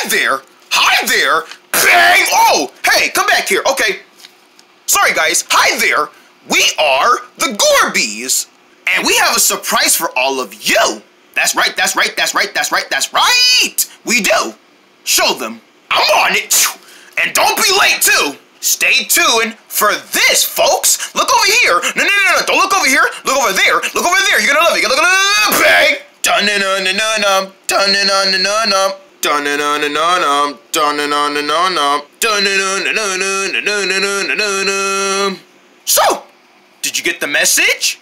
hi there. Hi there. Bang. Oh, hey, come back here. Okay. Sorry, guys. Hi there. We are the Gorbies. And we have a surprise for all of you. That's right, that's right, that's right, that's right, that's right. We do. Show them. I'm on it. And don't be late, too. Stay tuned for this, folks. Look over here. No. Don't look over here. Look over there. Look over there. You're gonna love it. You're gonna love it. Bang. Dun-dun-dun-dun-dun. Dun-dun-dun-dun-dun. Dun-dun-dun-dun-dun. Dun-dun-dun-dun-dun. Dun-dun-dun-dun-dun-dun-dun-dun-dun-dun. So, did you get the message?